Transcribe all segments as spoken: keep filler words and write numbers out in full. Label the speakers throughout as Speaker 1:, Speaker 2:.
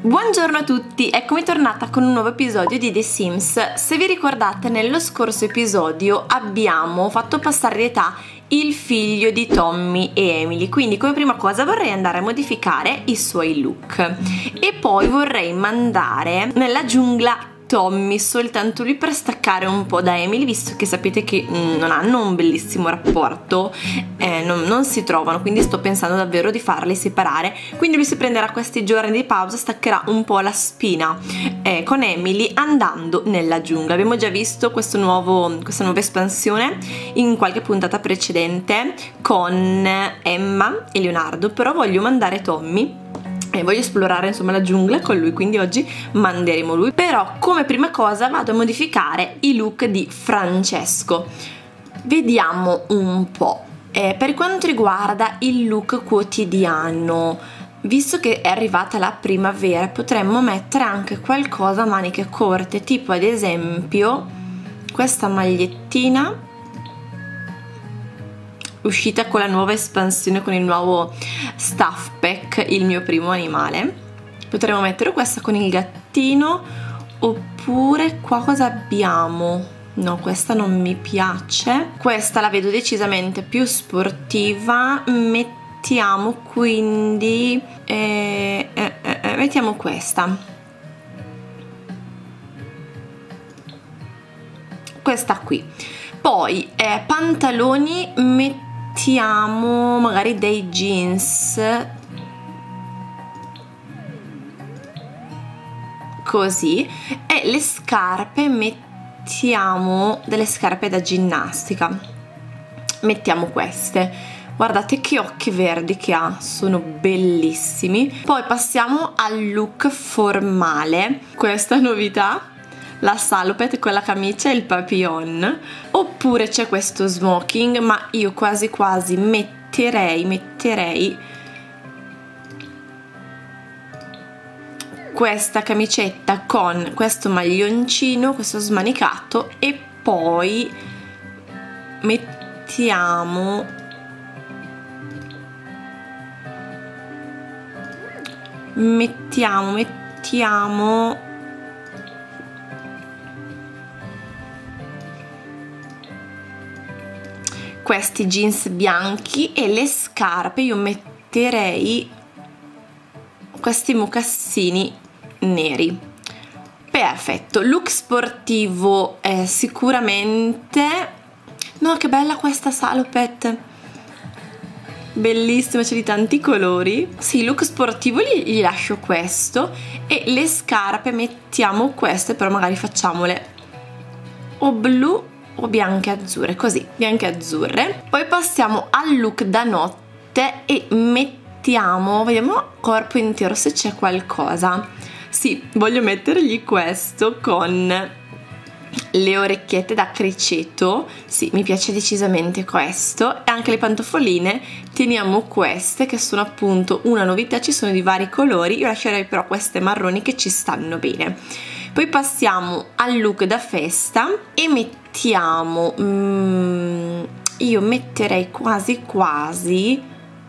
Speaker 1: Buongiorno a tutti, eccomi tornata con un nuovo episodio di The Sims. Se vi ricordate, nello scorso episodio abbiamo fatto passare di età il figlio di Tommy e Emily, quindi come prima cosa vorrei andare a modificare i suoi look e poi vorrei mandare nella giungla Tommy, soltanto lui, per staccare un po' da Emily, visto che sapete che mm, non hanno un bellissimo rapporto, eh, non, non si trovano, quindi sto pensando davvero di farli separare. Quindi lui si prenderà questi giorni di pausa, staccherà un po' la spina eh, con Emily andando nella giungla. Abbiamo già visto questo nuovo, questa nuova espansione in qualche puntata precedente con Emma e Leonardo, però voglio mandare Tommy e voglio esplorare insomma la giungla con lui, quindi oggi manderemo lui. Però come prima cosa vado a modificare i look di Francesco. Vediamo un po'. Eh, per quanto riguarda il look quotidiano, visto che è arrivata la primavera, potremmo mettere anche qualcosa a maniche corte, tipo ad esempio questa magliettina uscita con la nuova espansione, con il nuovo stuff pack, il mio primo animale. Potremmo mettere questa con il gattino, oppure qua cosa abbiamo? No, questa non mi piace, questa la vedo decisamente più sportiva. Mettiamo quindi eh, eh, eh, mettiamo questa questa qui. Poi eh, pantaloni, mettiamo mettiamo magari dei jeans così, e le scarpe mettiamo delle scarpe da ginnastica, mettiamo queste. Guardate che occhi verdi che ha, sono bellissimi. Poi passiamo al look formale, questa novità, la salopette con la camicia e il papillon, oppure c'è questo smoking, ma io quasi quasi metterei metterei questa camicetta con questo maglioncino, questo smanicato, e poi mettiamo mettiamo mettiamo questi jeans bianchi, e le scarpe io metterei questi mocassini neri. Perfetto. Look sportivo eh, sicuramente, no, che bella questa salopette, bellissima, c'è di tanti colori. Sì, look sportivo gli, gli lascio questo, e le scarpe mettiamo queste, però magari facciamole o blu o bianche azzurre, così, bianche azzurre. Poi passiamo al look da notte e mettiamo, vediamo corpo intero se c'è qualcosa. Sì, voglio mettergli questo con le orecchiette da criceto. Sì, mi piace decisamente questo. E anche le pantofoline, teniamo queste che sono appunto una novità, ci sono di vari colori. Io lascerei però queste marroni che ci stanno bene. Poi passiamo al look da festa e mettiamo mm, io metterei quasi quasi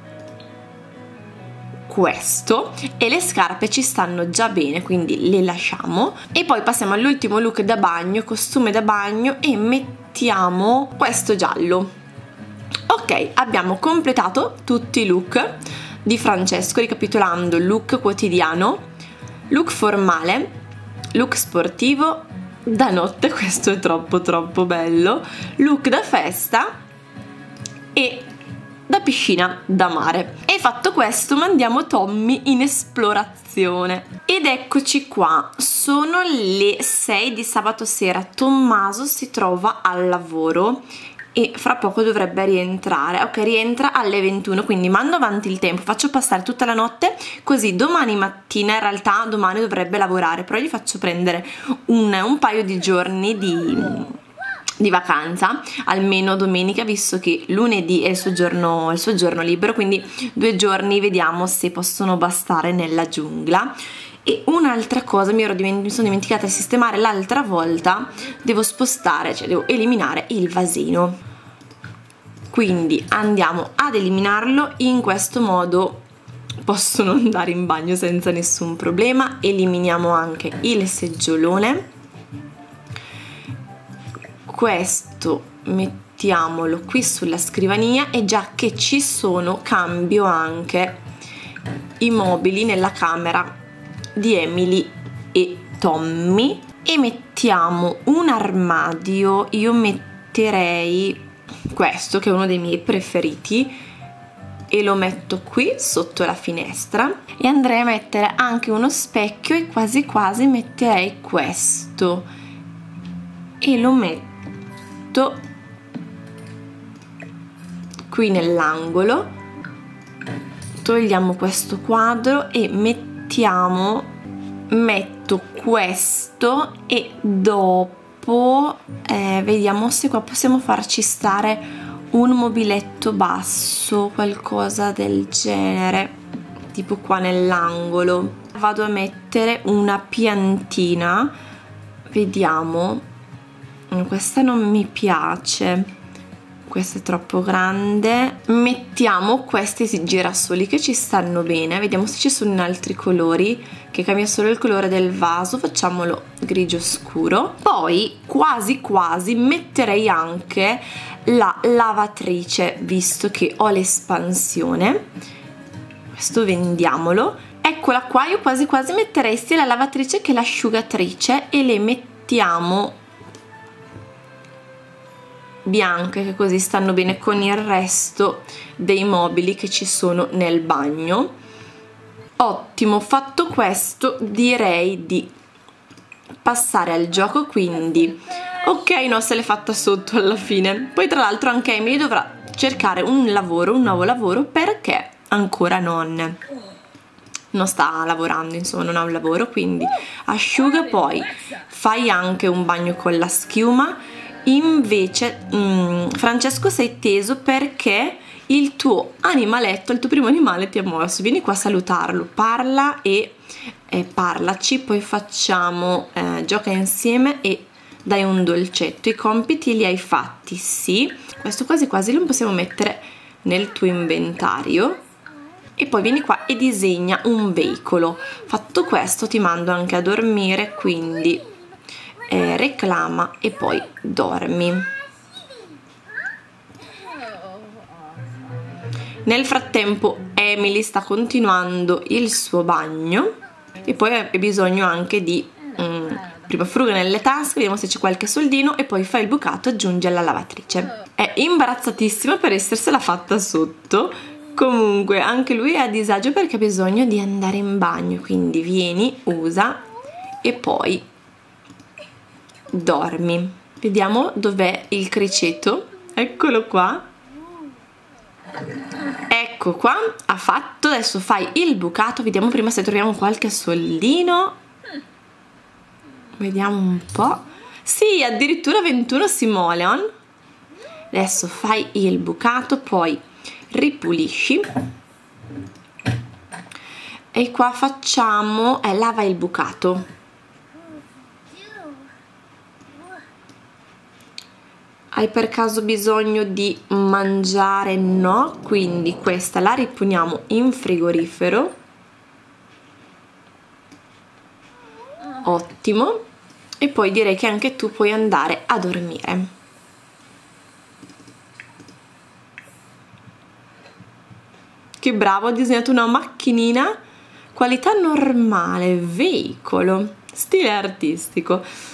Speaker 1: questo, e le scarpe ci stanno già bene, quindi le lasciamo. E poi passiamo all'ultimo look da bagno, costume da bagno, e mettiamo questo giallo. Ok, abbiamo completato tutti i look di Francesco, ricapitolando: look quotidiano, look formale, look sportivo, da notte, questo è troppo troppo bello, look da festa e da piscina da mare. E fatto questo mandiamo Tommy in esplorazione. Ed eccoci qua, sono le sei di sabato sera. Tommaso si trova al lavoro e fra poco dovrebbe rientrare. Ok, rientra alle ventuno, quindi mando avanti il tempo, faccio passare tutta la notte, così domani mattina, in realtà domani dovrebbe lavorare, però gli faccio prendere un, un paio di giorni di di vacanza, almeno domenica, visto che lunedì è il suo giorno, il suo giorno libero, quindi due giorni vediamo se possono bastare nella giungla. E un'altra cosa mi, ero diment- mi sono dimenticata di sistemare l'altra volta, devo spostare, cioè devo eliminare il vasino, quindi andiamo ad eliminarlo in questo modo possono andare in bagno senza nessun problema. Eliminiamo anche il seggiolone. Questo mettiamolo qui sulla scrivania e già che ci sono cambio anche i mobili nella camera di Emily e Tommy e mettiamo un armadio. Io metterei questo che è uno dei miei preferiti e lo metto qui sotto la finestra, e andrei a mettere anche uno specchio e quasi quasi metterei questo e lo metto qui nell'angolo. Togliamo questo quadro e mettiamo metto questo e dopo eh, vediamo se qua possiamo farci stare un mobiletto basso, qualcosa del genere, tipo qua nell'angolo. Vado a mettere una piantina, vediamo, questa non mi piace, questa è troppo grande. Mettiamo questi girasoli che ci stanno bene, vediamo se ci sono in altri colori, che cambia solo il colore del vaso. Facciamolo grigio scuro. Poi quasi quasi metterei anche la lavatrice, visto che ho l'espansione. Questo vendiamolo, eccola qua. Io quasi quasi metterei sia la lavatrice che l'asciugatrice e le mettiamo bianche, che così stanno bene con il resto dei mobili che ci sono nel bagno. Ottimo, fatto questo direi di passare al gioco, quindi ok, no, se l'è fatta sotto alla fine. Poi tra l'altro anche Emily dovrà cercare un lavoro, un nuovo lavoro, perché ancora non non sta lavorando, insomma non ha un lavoro, quindi asciuga, poi fai anche un bagno con la schiuma. Invece mh, Francesco, sei teso perché il tuo animaletto, il tuo primo animale ti ha mosso. Vieni qua a salutarlo, parla e eh, parlaci, poi facciamo eh, gioca insieme e dai un dolcetto. I compiti li hai fatti? Sì. Questo quasi quasi lo possiamo mettere nel tuo inventario. E poi vieni qua e disegna un veicolo. Fatto questo ti mando anche a dormire, quindi Eh, reclama e poi dormi. Nel frattempo Emily sta continuando il suo bagno e poi ha bisogno anche di mm, prima fruga nelle tasche, vediamo se c'è qualche soldino e poi fa il bucato, aggiunge alla lavatrice. È imbarazzatissima per essersela fatta sotto. Comunque anche lui è a disagio perché ha bisogno di andare in bagno, quindi vieni, usa e poi dormi. Vediamo dov'è il criceto. Eccolo qua. Ecco qua, ha fatto. Adesso fai il bucato. Vediamo prima se troviamo qualche soldino. Vediamo un po'. Sì, addirittura ventuno simoleon. Adesso fai il bucato, poi ripulisci. E qua facciamo eh, lava il bucato. Hai per caso bisogno di mangiare? No, quindi questa la riponiamo in frigorifero. Ottimo. E poi direi che anche tu puoi andare a dormire. Che bravo, ha disegnato una macchinina, qualità normale, veicolo, stile artistico.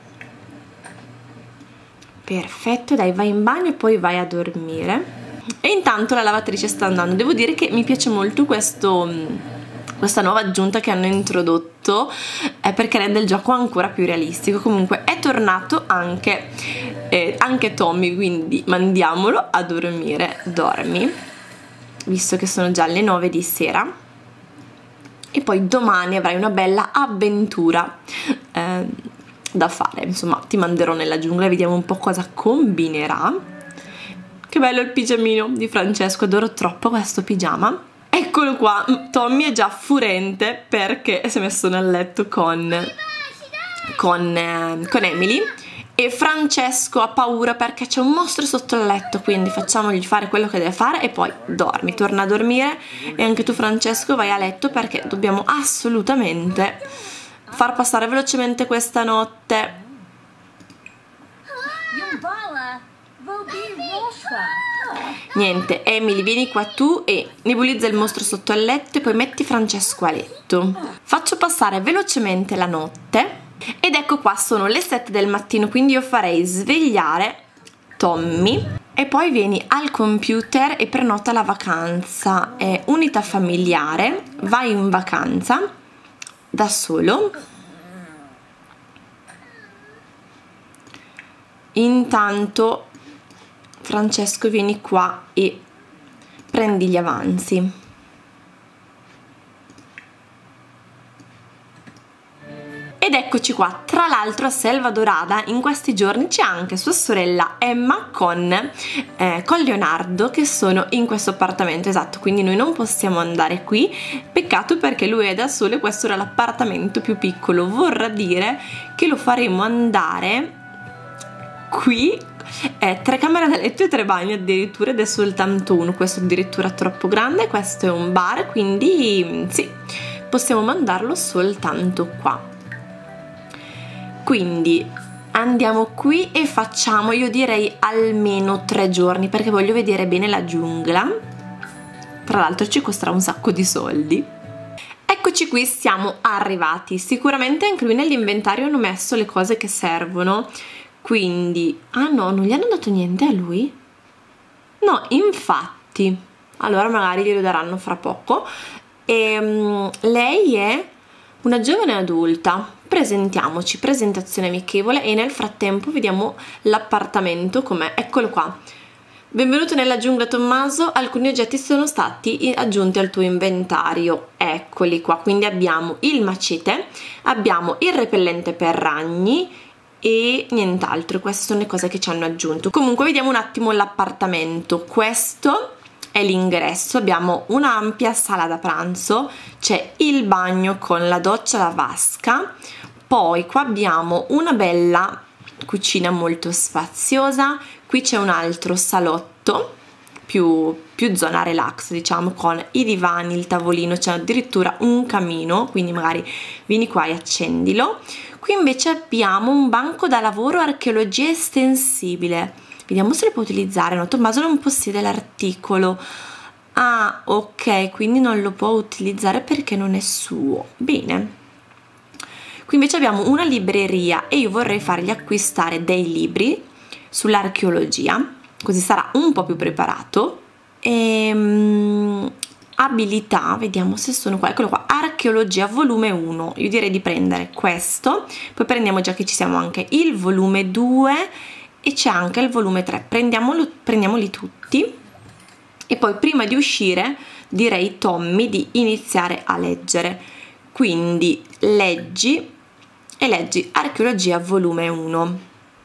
Speaker 1: Perfetto, dai, vai in bagno e poi vai a dormire. E intanto la lavatrice sta andando. Devo dire che mi piace molto questo, questa nuova aggiunta che hanno introdotto, eh, perché rende il gioco ancora più realistico. Comunque è tornato anche, eh, anche Tommy, quindi mandiamolo a dormire. Dormi, visto che sono già le nove di sera. E poi domani avrai una bella avventura eh, da fare, insomma ti manderò nella giungla e vediamo un po' cosa combinerà. Che bello il pigiamino di Francesco, adoro troppo questo pigiama. Eccolo qua, Tommy è già furente perché si è messo nel letto con con, eh, con Emily e Francesco ha paura perché c'è un mostro sotto il letto, quindi facciamogli fare quello che deve fare e poi dormi, torna a dormire. E anche tu Francesco vai a letto perché dobbiamo assolutamente far passare velocemente questa notte. Niente, Emily, vieni qua tu e nebulizza il mostro sotto il letto e poi metti Francesco a letto. Faccio passare velocemente la notte ed ecco qua, sono le sette del mattino, quindi io farei svegliare Tommy e poi vieni al computer e prenota la vacanza. È unità familiare, vai in vacanza da solo. Intanto Francesco vieni qua e prendi gli avanzi. Ed eccoci qua, tra l'altro a Selva Dorada in questi giorni c'è anche sua sorella Emma con, eh, con Leonardo, che sono in questo appartamento, esatto, quindi noi non possiamo andare qui, peccato perché lui è da solo e questo era l'appartamento più piccolo, vorrà dire che lo faremo andare qui, eh, tre camere da letto e tre bagni addirittura, ed è soltanto uno, questo addirittura troppo grande, questo è un bar, quindi sì, possiamo mandarlo soltanto qua. Quindi andiamo qui e facciamo, io direi almeno tre giorni perché voglio vedere bene la giungla, tra l'altro ci costerà un sacco di soldi. Eccoci qui, siamo arrivati, sicuramente anche lui nell'inventario hanno messo le cose che servono, quindi, ah no, non gli hanno dato niente a lui? No, infatti, allora magari glielo daranno fra poco. E, um, lei è una giovane adulta, presentiamoci, presentazione amichevole e nel frattempo vediamo l'appartamento com'è, eccolo qua. Benvenuto nella giungla Tommaso, alcuni oggetti sono stati aggiunti al tuo inventario, eccoli qua, quindi abbiamo il macete, abbiamo il repellente per ragni e nient'altro, queste sono le cose che ci hanno aggiunto. Comunque vediamo un attimo l'appartamento, questo è l'ingresso, abbiamo un'ampia sala da pranzo, c'è il bagno con la doccia, la vasca, poi qua abbiamo una bella cucina molto spaziosa, qui c'è un altro salotto, più, più zona relax diciamo, con i divani, il tavolino, c'è addirittura un camino, quindi magari vieni qua e accendilo. Qui invece abbiamo un banco da lavoro archeologia estensibile. Vediamo se lo può utilizzare. No, Tommaso non possiede l'articolo. Ah, ok, quindi non lo può utilizzare perché non è suo. Bene. Qui invece abbiamo una libreria e io vorrei fargli acquistare dei libri sull'archeologia, così sarà un po' più preparato. E, um, abilità, vediamo se sono qua, eccolo qua, archeologia volume uno, io direi di prendere questo, poi prendiamo, già che ci siamo, anche il volume due e c'è anche il volume tre, prendiamolo, prendiamoli tutti e poi prima di uscire direi Tommy di iniziare a leggere, quindi leggi e leggi archeologia volume uno.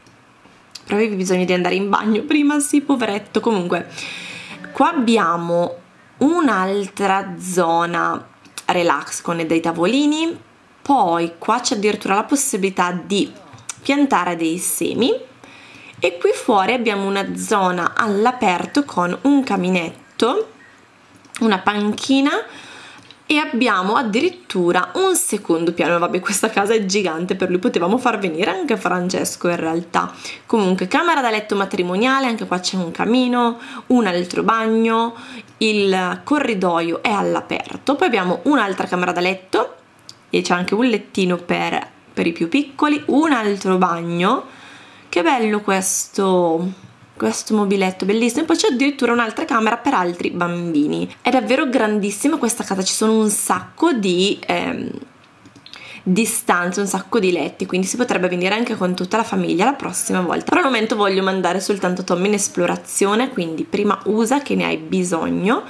Speaker 1: Però avevi bisogno di andare in bagno prima, sì, poveretto. Comunque qua abbiamo un'altra zona relax con dei tavolini, poi qua c'è addirittura la possibilità di piantare dei semi e qui fuori abbiamo una zona all'aperto con un caminetto, una panchina e abbiamo addirittura un secondo piano. Vabbè, questa casa è gigante, per lui potevamo far venire anche Francesco in realtà. Comunque camera da letto matrimoniale, anche qua c'è un camino, un altro bagno, il corridoio è all'aperto, poi abbiamo un'altra camera da letto e c'è anche un lettino per, per i più piccoli, un altro bagno, che bello questo questo mobiletto bellissimo, e poi c'è addirittura un'altra camera per altri bambini. È davvero grandissima questa casa, ci sono un sacco di ehm, di stanze, un sacco di letti, quindi si potrebbe venire anche con tutta la famiglia la prossima volta. Per il momento voglio mandare soltanto Tommy in esplorazione, quindi prima usa che ne hai bisogno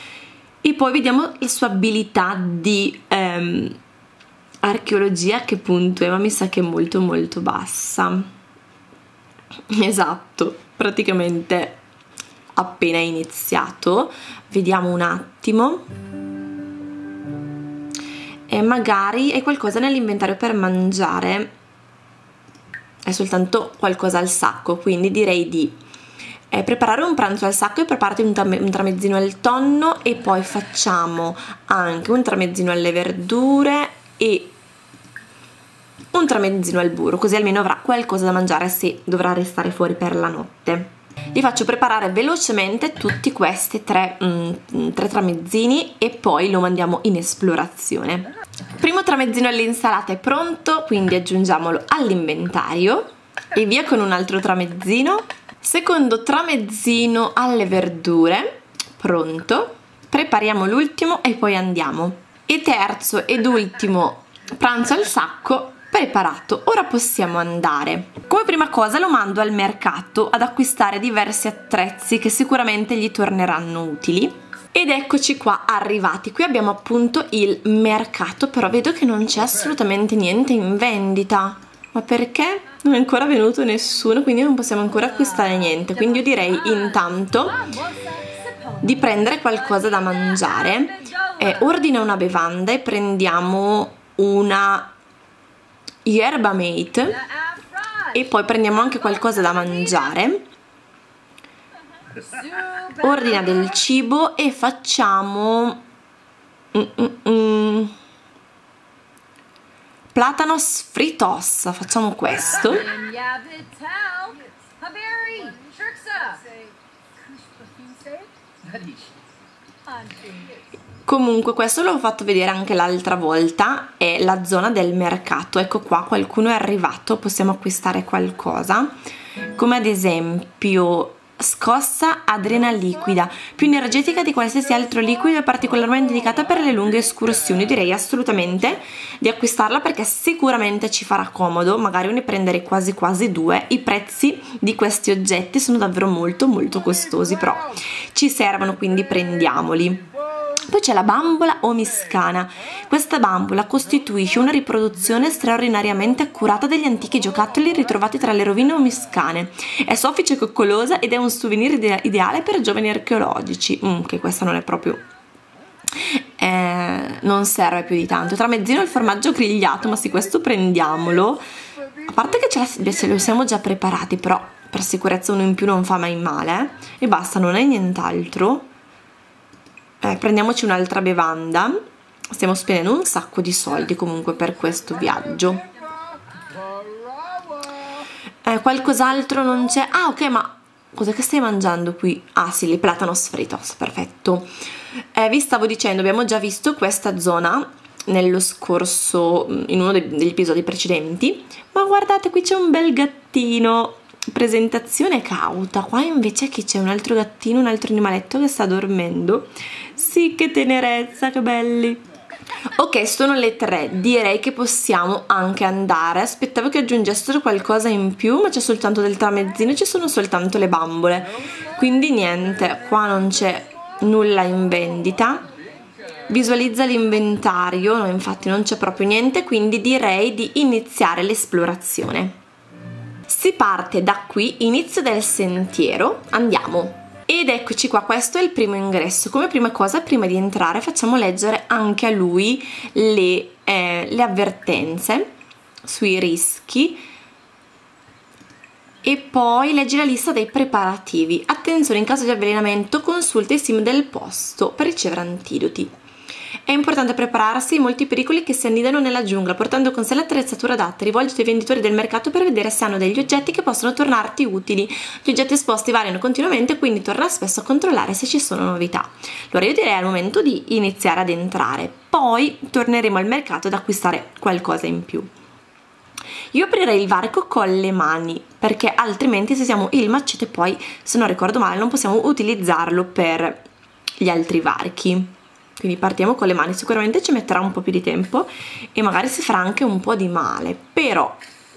Speaker 1: e poi vediamo la sua abilità di ehm, archeologia, a che punto è, ma mi sa che è molto molto bassa. Esatto, praticamente appena iniziato. Vediamo un attimo, e magari è qualcosa nell'inventario per mangiare. è soltanto qualcosa al sacco, quindi direi di eh, preparare un pranzo al sacco e preparati un, un tramezzino al tonno, e poi facciamo anche un tramezzino alle verdure e un tramezzino al burro, così almeno avrà qualcosa da mangiare se dovrà restare fuori per la notte. Li faccio preparare velocemente tutti questi tre, mm, tre tramezzini e poi lo mandiamo in esplorazione. Primo tramezzino all'insalata è pronto, quindi aggiungiamolo all'inventario e via con un altro tramezzino. Secondo tramezzino alle verdure, pronto. Prepariamo l'ultimo e poi andiamo. E terzo ed ultimo pranzo al sacco preparato. Ora possiamo andare. Come prima cosa lo mando al mercato ad acquistare diversi attrezzi che sicuramente gli torneranno utili. Ed eccoci qua arrivati. Qui abbiamo appunto il mercato, però vedo che non c'è assolutamente niente in vendita. Ma perché? Non è ancora venuto nessuno, quindi non possiamo ancora acquistare niente. Quindi io direi intanto di prendere qualcosa da mangiare. Eh, ordina una bevanda e prendiamo una yerba mate e poi prendiamo anche qualcosa da mangiare. Ordina del cibo e facciamo mm -mm -mm. platanos fritos, facciamo questo. Comunque questo l'ho fatto vedere anche l'altra volta, è la zona del mercato. Ecco qua, qualcuno è arrivato, possiamo acquistare qualcosa, come ad esempio scossa adrena liquida, più energetica di qualsiasi altro liquido e particolarmente indicata per le lunghe escursioni. Direi assolutamente di acquistarla perché sicuramente ci farà comodo, magari ne prenderei quasi quasi due. I prezzi di questi oggetti sono davvero molto molto costosi, però ci servono, quindi prendiamoli. Poi c'è la bambola omiscana. Questa bambola costituisce una riproduzione straordinariamente accurata degli antichi giocattoli ritrovati tra le rovine omiscane. È soffice e coccolosa ed è un souvenir ide ideale per giovani archeologici. Mm, che questa non è proprio... Eh, non serve più di tanto. Tramezzino il formaggio grigliato, ma sì, questo prendiamolo. A parte che ce, la, ce lo siamo già preparati, però per sicurezza uno in più non fa mai male. E basta, non è nient'altro. Eh, prendiamoci un'altra bevanda. Stiamo spendendo un sacco di soldi comunque per questo viaggio. Eh, qualcos'altro non c'è? Ah, ok, ma cos'è che stai mangiando qui? Ah sì, le platanos fritos, perfetto. Eh, vi stavo dicendo, abbiamo già visto questa zona nello scorso, in uno degli episodi precedenti, ma guardate, qui c'è un bel gattino. Presentazione cauta. Qua invece che c'è un altro gattino, un altro animaletto che sta dormendo. Sì, che tenerezza, che belli. Ok, sono le tre, direi che possiamo anche andare. Aspettavo che aggiungessero qualcosa in più, ma c'è soltanto del tramezzino e ci sono soltanto le bambole, quindi niente, qua non c'è nulla in vendita. Visualizza l'inventario, no, infatti non c'è proprio niente, quindi direi di iniziare l'esplorazione. Si parte da qui, inizio del sentiero, andiamo. Ed eccoci qua, questo è il primo ingresso. Come prima cosa, prima di entrare, facciamo leggere anche a lui le, eh, le avvertenze sui rischi. E poi leggi la lista dei preparativi. Attenzione, in caso di avvelenamento consulta i sim del posto per ricevere antidoti. È importante prepararsi ai molti pericoli che si annidano nella giungla, portando con sé l'attrezzatura adatta. Rivolgiti ai venditori del mercato per vedere se hanno degli oggetti che possono tornarti utili. Gli oggetti esposti variano continuamente, quindi torna spesso a controllare se ci sono novità. Allora io direi al momento di iniziare ad entrare, poi torneremo al mercato ad acquistare qualcosa in più. Io aprirei il varco con le mani, perché altrimenti se siamo il macete poi, se non ricordo male, non possiamo utilizzarlo per gli altri varchi. Quindi partiamo con le mani, sicuramente ci metterà un po' più di tempo e magari si farà anche un po' di male, però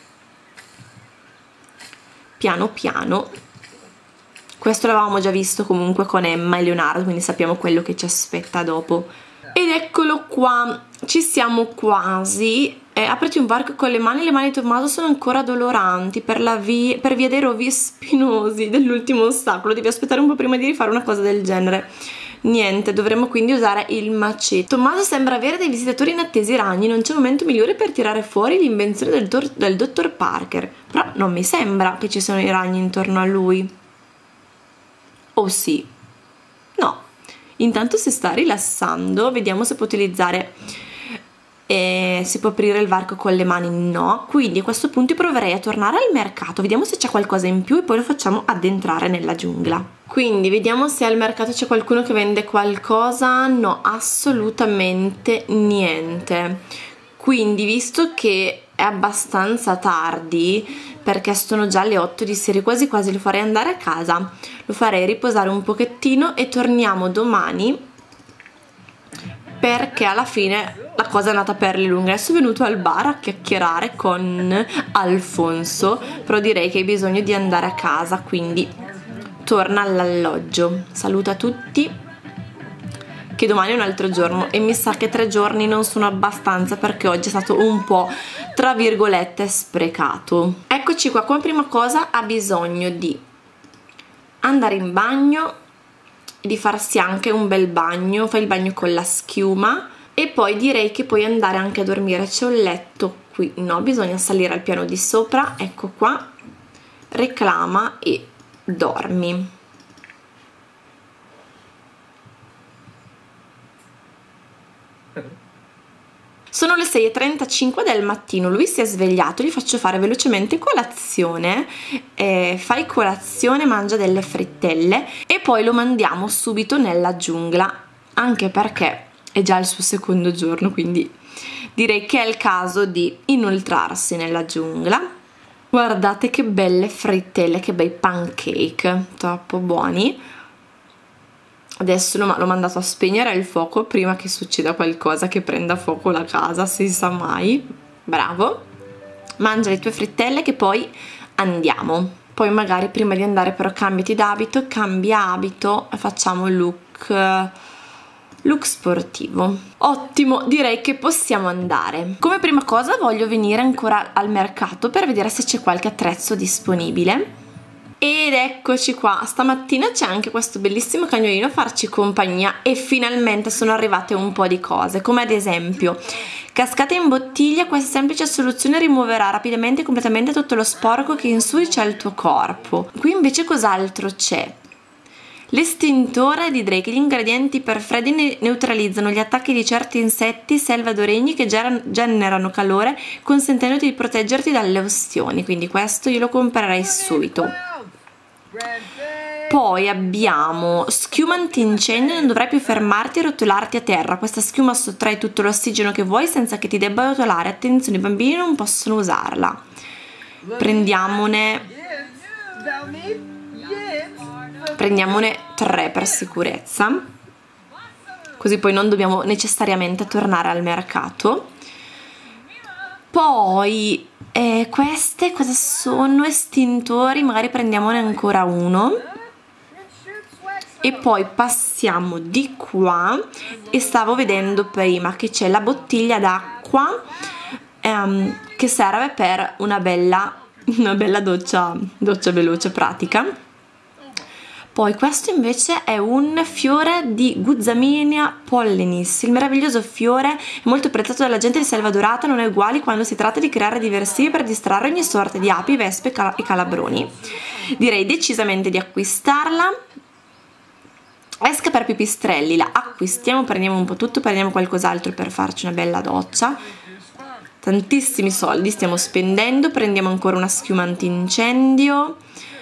Speaker 1: piano piano. Questo l'avevamo già visto comunque con Emma e Leonardo, quindi sappiamo quello che ci aspetta dopo. Ed eccolo qua, ci siamo quasi. Eh, apriti un varco con le mani, le mani di Tommaso sono ancora doloranti per, la via, per via dei rovi spinosi dell'ultimo ostacolo. Devi aspettare un po' prima di rifare una cosa del genere. Niente, dovremmo quindi usare il macete. Tommaso sembra avere dei visitatori inattesi ragni, non c'è momento migliore per tirare fuori l'invenzione del, del dottor Parker. Però non mi sembra che ci siano i ragni intorno a lui. Oh sì? No. Intanto si sta rilassando, vediamo se può utilizzare, eh, si può aprire il varco con le mani, no. Quindi a questo punto proverei a tornare al mercato, vediamo se c'è qualcosa in più e poi lo facciamo addentrare nella giungla. Quindi vediamo se al mercato c'è qualcuno che vende qualcosa. No, assolutamente niente. Quindi visto che è abbastanza tardi, perché sono già le otto di sera, quasi quasi lo farei andare a casa, lo farei riposare un pochettino e torniamo domani, perché alla fine la cosa è andata per le lunghe. Adesso è venuto al bar a chiacchierare con Alfonso, però direi che hai bisogno di andare a casa, quindi torna all'alloggio. Saluta tutti, che domani è un altro giorno e mi sa che tre giorni non sono abbastanza, perché oggi è stato un po' tra virgolette sprecato. Eccoci qua. Come prima cosa ha bisogno di andare in bagno, di farsi anche un bel bagno, fai il bagno con la schiuma e poi direi che puoi andare anche a dormire. C'è un letto qui, no, bisogna salire al piano di sopra, ecco qua, reclama e dormi. Sono le sei e trentacinque del mattino, lui si è svegliato, gli faccio fare velocemente colazione, eh, fai colazione, mangia delle frittelle e poi lo mandiamo subito nella giungla, anche perché è già il suo secondo giorno, quindi direi che è il caso di inoltrarsi nella giungla. Guardate che belle frittelle, che bei pancake, troppo buoni. Adesso l'ho mandato a spegnere il fuoco prima che succeda qualcosa, che prenda fuoco la casa, si sa mai. Bravo. Mangia le tue frittelle che poi andiamo. Poi magari prima di andare però cambiati d'abito, cambia abito e facciamo look, look sportivo. Ottimo, direi che possiamo andare. Come prima cosa voglio venire ancora al mercato per vedere se c'è qualche attrezzo disponibile. Ed eccoci qua, stamattina c'è anche questo bellissimo cagnolino a farci compagnia e finalmente sono arrivate un po' di cose, come ad esempio cascata in bottiglia. Questa semplice soluzione rimuoverà rapidamente e completamente tutto lo sporco che insuicia il tuo corpo. Qui invece cos'altro c'è? L'estintore di Drake. Gli ingredienti per freddi neutralizzano gli attacchi di certi insetti selvadoregni che generano calore, consentendoti di proteggerti dalle ustioni, quindi questo io lo comprerei subito. Poi abbiamo schiuma antincendio, non dovrai più fermarti e rotolarti a terra. Questa schiuma sottrae tutto l'ossigeno che vuoi senza che ti debba rotolare. Attenzione, i bambini non possono usarla. Prendiamone Prendiamone tre per sicurezza, così poi non dobbiamo necessariamente tornare al mercato. Poi eh, queste cosa sono? Estintori, magari prendiamone ancora uno. E poi passiamo di qua e stavo vedendo prima che c'è la bottiglia d'acqua ehm, che serve per una bella, una bella doccia, doccia veloce, pratica. Poi questo invece è un fiore di Guzaminia pollenis. Il meraviglioso fiore è molto apprezzato dalla gente di Selva Dorata, non è uguale quando si tratta di creare diversivi per distrarre ogni sorta di api, vespe e calabroni. Direi decisamente di acquistarla. Esca per pipistrelli, la acquistiamo, prendiamo un po' tutto, prendiamo qualcos'altro per farci una bella doccia. Tantissimi soldi stiamo spendendo, prendiamo ancora una schiuma antincendio.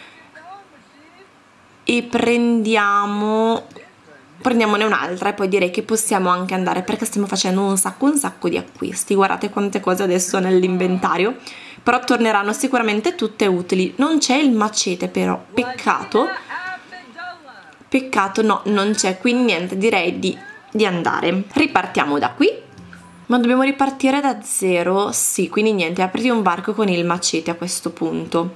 Speaker 1: E prendiamo prendiamone un'altra e poi direi che possiamo anche andare, perché stiamo facendo un sacco un sacco di acquisti. Guardate quante cose adesso nell'inventario, però torneranno sicuramente tutte utili. Non c'è il macete però, peccato peccato no, non c'è, quindi niente, direi di, di andare. Ripartiamo da qui, ma dobbiamo ripartire da zero, sì, quindi niente, apriti un varco con il macete a questo punto.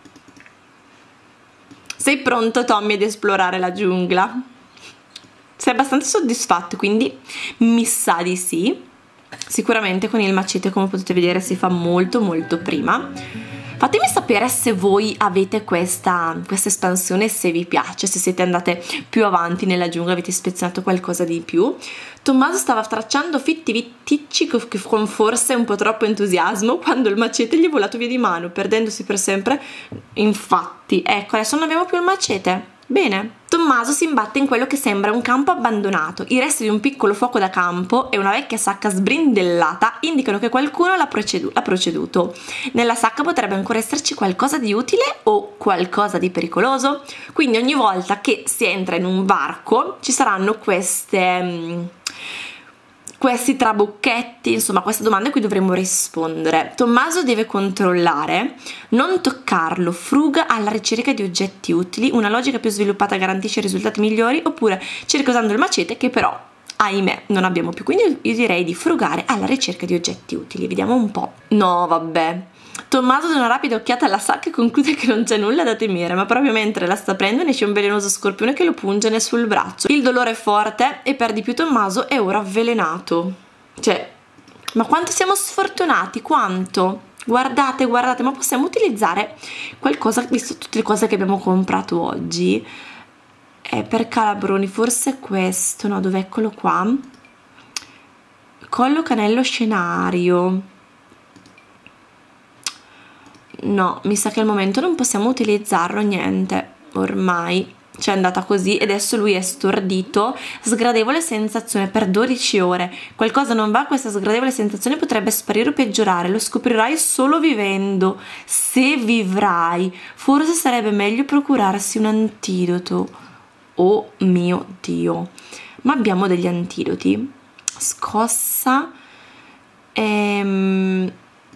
Speaker 1: Sei pronto, Tommy, ad esplorare la giungla? Sei abbastanza soddisfatto, quindi mi sa di sì. Sicuramente con il macete, come potete vedere, si fa molto molto prima. Fatemi sapere se voi avete questa, questa espansione, se vi piace, se siete andate più avanti nella giungla, avete ispezionato qualcosa di più. Tommaso stava tracciando fitti vitticci con forse un po' troppo entusiasmo quando il macete gli è volato via di mano, perdendosi per sempre. Infatti, ecco, adesso non abbiamo più il macete. Bene. Tommaso si imbatte in quello che sembra un campo abbandonato. I resti di un piccolo fuoco da campo e una vecchia sacca sbrindellata indicano che qualcuno l'ha procedu- proceduto. Nella sacca potrebbe ancora esserci qualcosa di utile o qualcosa di pericoloso. Quindi ogni volta che si entra in un varco ci saranno queste... Um, questi trabocchetti, insomma queste domande a cui dovremmo rispondere. Tommaso deve controllare, non toccarlo, fruga alla ricerca di oggetti utili, una logica più sviluppata garantisce risultati migliori, oppure cerca usando il macete che però, ahimè, non abbiamo più. Quindi io direi di frugare alla ricerca di oggetti utili, vediamo un po'. No, vabbè. Tommaso dà una rapida occhiata alla sacca e conclude che non c'è nulla da temere, ma proprio mentre la sta prendendo esce un velenoso scorpione che lo punge sul braccio. Il dolore è forte e per di più Tommaso è ora avvelenato. Cioè, ma quanto siamo sfortunati, quanto? Guardate, guardate, ma possiamo utilizzare qualcosa, visto tutte le cose che abbiamo comprato oggi. È per Calabroni, forse questo, no, dov'è? Eccolo qua. Collo canello scenario. No, mi sa che al momento non possiamo utilizzarlo, niente, ormai c'è andata così e adesso lui è stordito. Sgradevole sensazione per dodici ore. Qualcosa non va, questa sgradevole sensazione potrebbe sparire o peggiorare, lo scoprirai solo vivendo. Se vivrai, forse sarebbe meglio procurarsi un antidoto. Oh mio Dio, ma abbiamo degli antidoti? Scossa, ehm...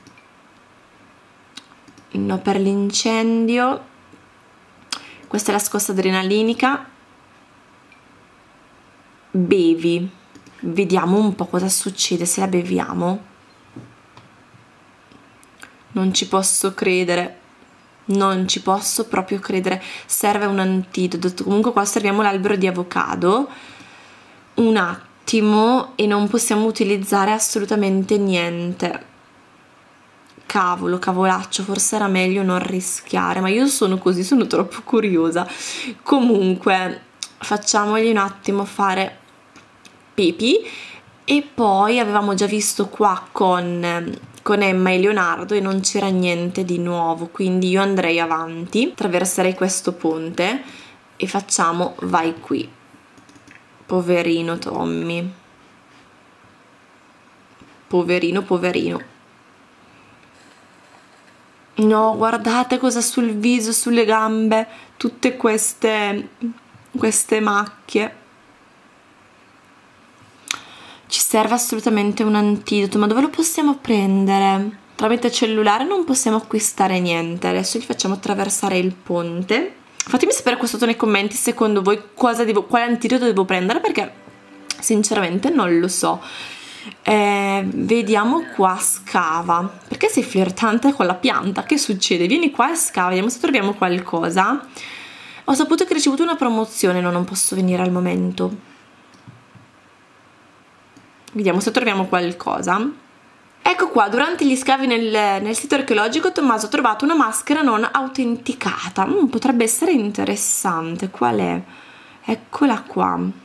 Speaker 1: no, per l'incendio. Questa è la scossa adrenalinica. Bevi. Vediamo un po' cosa succede se la beviamo. Non ci posso credere. Non ci posso proprio credere. Serve un antidoto. Comunque qua serviamo l'albero di avocado. Un attimo, e non possiamo utilizzare assolutamente niente. Cavolo, cavolaccio, forse era meglio non rischiare, ma io sono così, sono troppo curiosa. Comunque facciamogli un attimo fare pipì. E poi avevamo già visto qua con, con Emma e Leonardo e non c'era niente di nuovo, quindi io andrei avanti, attraverserei questo ponte e facciamo vai qui. Poverino Tommy, poverino poverino. No, guardate cosa sul viso, sulle gambe, tutte queste, queste macchie. Ci serve assolutamente un antidoto, ma dove lo possiamo prendere? Tramite cellulare non possiamo acquistare niente. Adesso gli facciamo attraversare il ponte. Fatemi sapere qua sotto nei commenti secondo voi cosa devo, quale antidoto devo prendere, perché sinceramente non lo so. Eh, vediamo qua, scava. Perché sei flirtante con la pianta? Che succede? Vieni qua e scava, vediamo se troviamo qualcosa. Ho saputo che ho ricevuto una promozione, no, non posso venire al momento. Vediamo se troviamo qualcosa. Ecco qua, durante gli scavi nel, nel sito archeologico Tommaso ha trovato una maschera non autenticata. Mm, potrebbe essere interessante. Qual è? Eccola qua.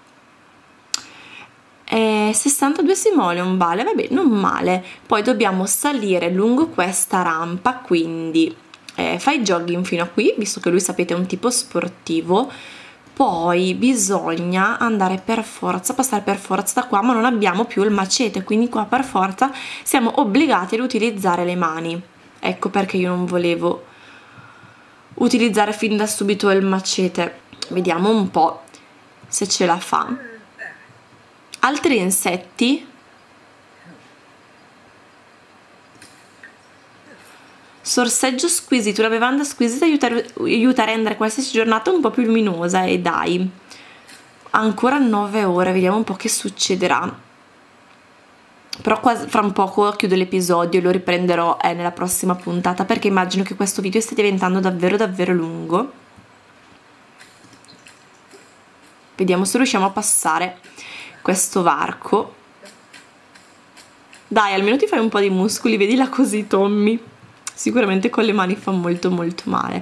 Speaker 1: Eh, sessantadue simoleon vale, vabbè, non male. Poi dobbiamo salire lungo questa rampa, quindi eh, fai jogging fino a qui, visto che lui, sapete, è un tipo sportivo. Poi bisogna andare per forza, passare per forza da qua, ma non abbiamo più il macete, quindi qua per forza siamo obbligati ad utilizzare le mani. Ecco perché io non volevo utilizzare fin da subito il macete. Vediamo un po' se ce la fa. Altri insetti. Sorseggio squisito, una bevanda squisita aiuta, aiuta a rendere qualsiasi giornata un po' più luminosa. E dai, ancora nove ore, vediamo un po' che succederà. Però quasi, fra un poco chiudo l'episodio e lo riprenderò eh, nella prossima puntata, perché immagino che questo video stia diventando davvero davvero lungo. Vediamo se riusciamo a passare questo varco. Dai, almeno ti fai un po' di muscoli, vedila così Tommy. sicuramente con le mani fa molto molto male.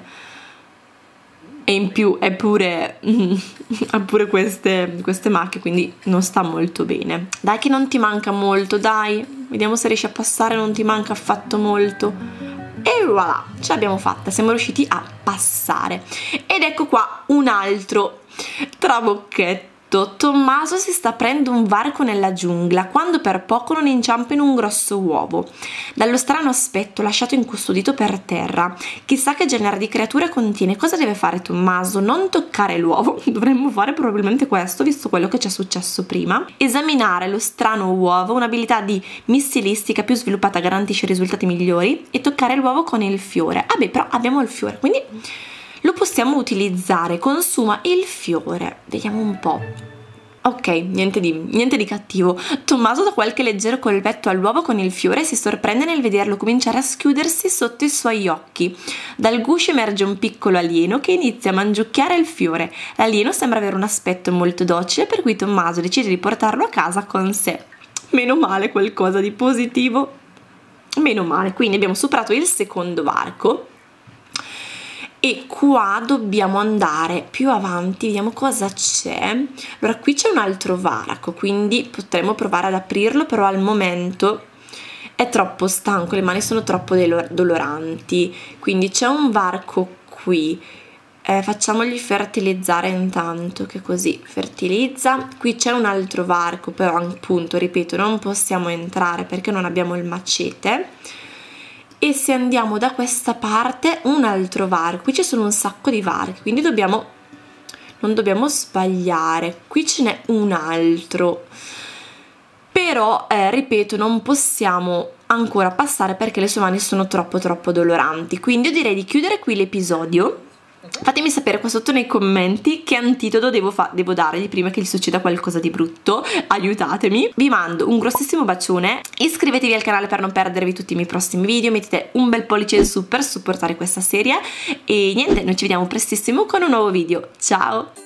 Speaker 1: E in più è pure, ha pure queste, queste macchie, quindi non sta molto bene. Dai che non ti manca molto, dai, vediamo se riesci a passare, non ti manca affatto molto. E voilà, ce l'abbiamo fatta, siamo riusciti a passare. Ed ecco qua un altro trabocchetto. Tommaso si sta aprendo un varco nella giungla quando per poco non inciampa in un grosso uovo. Dallo strano aspetto lasciato incustodito per terra, chissà che genere di creatura contiene. Cosa deve fare Tommaso? Non toccare l'uovo. Dovremmo fare probabilmente questo, visto quello che ci è successo prima. Esaminare lo strano uovo, un'abilità di missilistica più sviluppata garantisce risultati migliori, e toccare l'uovo con il fiore. Ah beh, però abbiamo il fiore, quindi lo possiamo utilizzare. Consuma il fiore, vediamo un po'. Ok, niente di, niente di cattivo. Tommaso dà qualche leggero colpetto all'uovo con il fiore e si sorprende nel vederlo cominciare a schiudersi sotto i suoi occhi. Dal guscio emerge un piccolo alieno che inizia a mangiucchiare il fiore. L'alieno sembra avere un aspetto molto docile, per cui Tommaso decide di portarlo a casa con sé. Meno male, qualcosa di positivo. Meno male, quindi abbiamo superato il secondo varco. E qua dobbiamo andare più avanti, vediamo cosa c'è. Allora qui c'è un altro varco, quindi potremmo provare ad aprirlo, però al momento è troppo stanco, le mani sono troppo doloranti. Quindi c'è un varco qui, eh, facciamogli fertilizzare intanto, che così fertilizza. Qui c'è un altro varco, però appunto, ripeto, non possiamo entrare perché non abbiamo il macete. E se andiamo da questa parte, un altro varco. Qui ci sono un sacco di varchi, quindi dobbiamo, non dobbiamo sbagliare. Qui ce n'è un altro, però eh, ripeto, non possiamo ancora passare perché le sue mani sono troppo troppo doloranti. Quindi io direi di chiudere qui l'episodio. Fatemi sapere qua sotto nei commenti che antidoto devo, devo dargli prima che gli succeda qualcosa di brutto. Aiutatemi. Vi mando un grossissimo bacione, iscrivetevi al canale per non perdervi tutti i miei prossimi video, mettete un bel pollice in su per supportare questa serie e niente, noi ci vediamo prestissimo con un nuovo video. Ciao!